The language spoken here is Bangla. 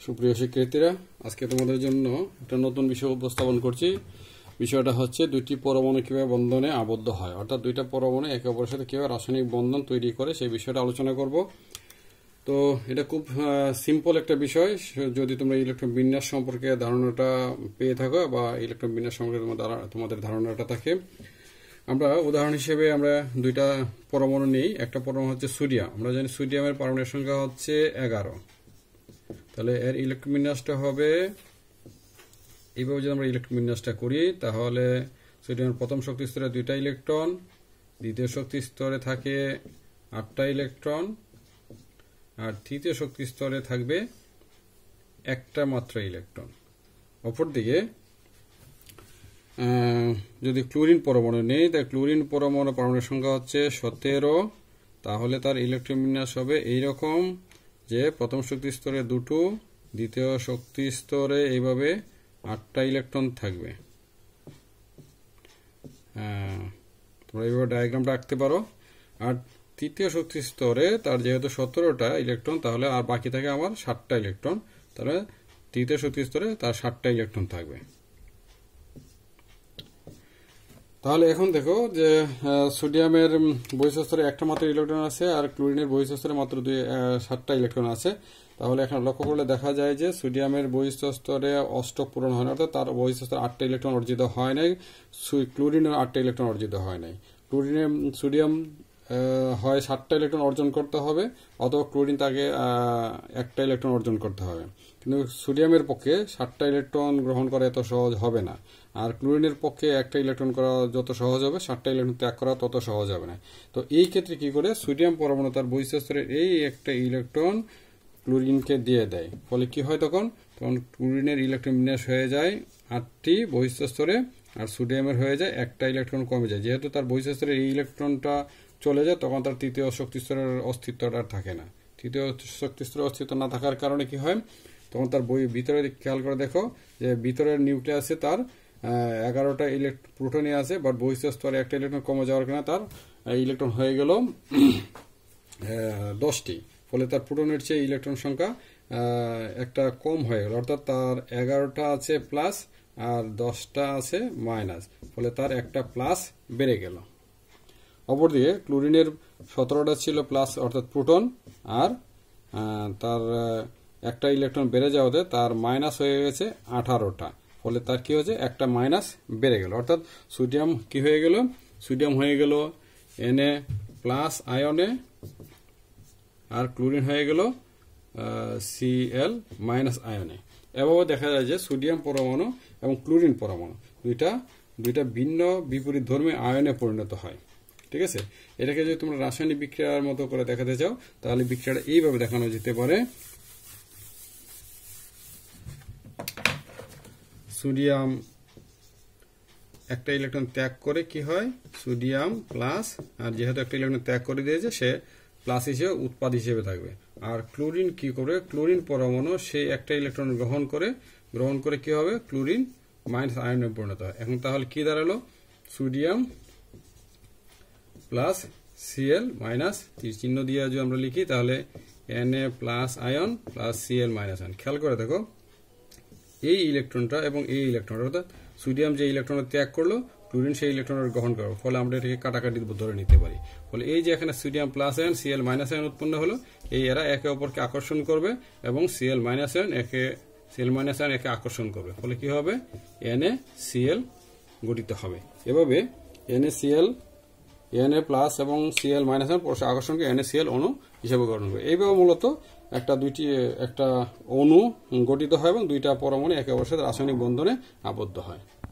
সুপ্রিয় শিক্ষার্থীরা, আজকে তোমাদের জন্য একটা নতুন বিষয় উপস্থাপন করছি। বিষয়টা হচ্ছে দুইটি পরমাণু কিভাবে বন্ধনে আবদ্ধ হয়, অর্থাৎ দুইটা পরমাণু একে অপরের সাথে কিভাবে রাসায়নিক বন্ধন তৈরি করে সেই বিষয়টা আলোচনা করব। তো এটা খুব সিম্পল একটা বিষয়। যদি তোমরা ইলেকট্রন বিন্যাস সম্পর্কে ধারণাটা পেয়ে থাকো বা ইলেকট্রন বিন্যাস সম্পর্কে তোমাদের ধারণাটা থাকে, আমরা উদাহরণ হিসেবে আমরা দুইটা পরমাণু নেই। একটা পরমাণু হচ্ছে সোডিয়াম। আমরা জানি সোডিয়ামের পারমাণবিক সংখ্যা হচ্ছে 11। তাহলে এর ইলেকট্রন বিন্যাসটা হবে এইভাবে। যদি আমরা ইলেকট্রন বিন্যাসটা করি তাহলে সোডিয়ামের প্রথম শক্তি স্তরে 2টা ইলেকট্রন, দ্বিতীয় শক্তি স্তরে থাকে 8টা ইলেকট্রন, আর তৃতীয় শক্তি স্তরে থাকবে একটা মাত্র ইলেকট্রন। অপরদিকে যদি ক্লোরিন পরমাণু নেই, তাই ক্লোরিন পরমাণু পারমাণবিক সংখ্যা হচ্ছে 17। তাহলে তার ইলেকট্রন বিন্যাস হবে এইরকম যে প্রথম শক্তি স্তরে 2টো, দ্বিতীয় শক্তি স্তরে এইভাবে 8টা ইলেকট্রন থাকবে। তোমরা এইভাবে ডায়াগ্রামটা আঁকতে পারো। আর তৃতীয় শক্তি স্তরে তার যেহেতু 17টা ইলেকট্রন, তাহলে আর বাকি থাকে আমার 7টা ইলেকট্রন। তাহলে তৃতীয় শক্তি স্তরে তার 7টা ইলেকট্রন থাকবে। তাহলে এখন দেখো যে সোডিয়ামের বহিঃস্থ স্তরে একটা মাত্র ইলেকট্রন আছে, আর ক্লোরিনের বহিঃস্থ স্তরে মাত্র 7টা ইলেকট্রন আছে। তাহলে এখন লক্ষ্য করলে দেখা যায় যে সোডিয়ামের বহিঃস্থ স্তরে অষ্টক পূরণ হয় না, অর্থাৎ তার বহিঃস্থ স্তরে 8টা ইলেকট্রন অর্জিত হয় নাই। ক্লোরিনের 8টা ইলেকট্রন অর্জিত হয় নাই। সোডিয়াম হয় 7টা ইলেকট্রন অর্জন করতে হবে, অথবা ক্লোরিন তাকে একটা ইলেকট্রন অর্জন করতে হবে। কিন্তু সোডিয়ামের পক্ষে 7টা ইলেকট্রন গ্রহণ করা এত সহজ হবে না, আর ক্লোরিনের পক্ষে একটা ইলেকট্রন করা যত সহজ হবে, 7টা ইলেকট্রন ত্যাগ করা তত সহজ হবে না। তো এই ক্ষেত্রে কি করে সোডিয়াম পরমাণু তার বহিঃস্থ স্তরের এই একটা ইলেকট্রন ক্লোরিনকে দিয়ে দেয়। ফলে কি হয়, তখন ক্লোরিনের ইলেকট্রন বিন্যাস হয়ে যায় 8টি বহিঃস্থ স্তরে, আর সোডিয়ামের হয়ে যায় একটা ইলেকট্রন কমে যায়। যেহেতু তার বহিঃস্থ স্তরের এই ইলেকট্রনটা চলে যায়, তখন তার তৃতীয় শক্তি স্তরের অস্তিত্বটা আর থাকে না। তৃতীয় শক্তি স্তরের অস্তিত্ব না থাকার কারণে কি হয়, তখন তার ভিতরে খেয়াল করে দেখো যে ভিতরের নিউক্লিয়াসে তার 11টা প্রোটনই আছে, বাট বহিঃস্থ স্তরে একটা ইলেকট্রন কমে যাওয়ার কারণে তার ইলেকট্রন হয়ে গেল 10টি। ফলে তার প্রোটনের চেয়ে ইলেকট্রন সংখ্যা একটা কম হয়ে গেল, অর্থাৎ তার 11টা আছে প্লাস আর 10টা আছে মাইনাস। ফলে তার একটা প্লাস বেড়ে গেল। অপরদিকে ক্লোরিনের 17টা ছিল প্লাস, অর্থাৎ প্রোটন, আর তার একটা ইলেকট্রন বেড়ে যাওয়াতে তার মাইনাস হয়ে গেছে 18টা। ফলে তার কি হয়েছে, একটা মাইনাস বেড়ে গেল। অর্থাৎ সোডিয়াম কি হয়ে গেল, সোডিয়াম হয়ে গেল Na প্লাস আয়নে, আর ক্লোরিন হয়ে গেল Cl মাইনাস আয়নে। এভাবে দেখা যায় যে সোডিয়াম পরমাণু এবং ক্লোরিন পরমাণু দুইটা ভিন্ন বিপরীত ধর্মী আয়নে পরিণত হয়। ঠিক আছে, এটাকে যদি তোমরা রাসায়নিক বিক্রিয়ার মতো করে দেখাতে চাও, তাহলে বিক্রিয়াটা এইভাবে দেখানো যেতে পারে। সোডিয়াম একটা ইলেকট্রন ত্যাগ করে কি হয়, সোডিয়াম প্লাস, আর যেহেতু একটা ইলেকট্রন ত্যাগ করে দিয়েছে সে প্লাস হিসেবে উৎপাদ হিসেবে থাকবে। আর ক্লোরিন কি করবে, ক্লোরিন পরমাণু সেই একটা ইলেকট্রন গ্রহণ করে কি হবে, ক্লোরিন মাইনাস আয়নে পরিণত হয়। এখন তাহলে কি দাঁড়ালো, সোডিয়াম প্লাস Cl মাইনাস, চিহ্ন দিয়ে যদি আমরা লিখি তাহলে Na plus ion plus Cl minus ion. খেয়াল করে দেখো এই ইলেকট্রনটা এবং এই ইলেকট্রনটা, অর্থাৎ সোডিয়াম যে ইলেকট্রন ত্যাগ করলো, ক্লোরিন সেই ইলেকট্রনের গ্রহণ করবে। ফলে আমরা এটাকে কাটাকাটি ধরে নিতে পারি। ফলে এই যে এখানে sodium plus ion Cl minus ion উৎপন্ন হলো, এরা একে অপরকে আকর্ষণ করবে এবং Cl মাইনাস আয়ন একে আকর্ষণ করবে। ফলে কি হবে, NaCl গঠিত হবে। এভাবে Na প্লাস এবং Cl মাইনাস আয়ন পরস্পর আকর্ষণকে NaCl অণু হিসেবে গঠন করে। এইভাবে মূলত একটা অণু গঠিত হয় এবং দুইটা পরমাণু একে অপরের সাথে রাসায়নিক বন্ধনে আবদ্ধ হয়।